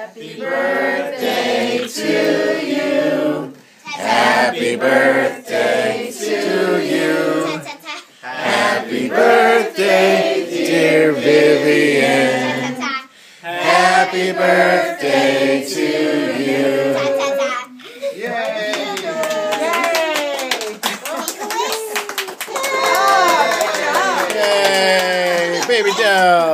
Happy birthday to you. Happy birthday to you. Happy birthday, dear Vivian. Happy birthday to you. Yay! Yay! Baby doll.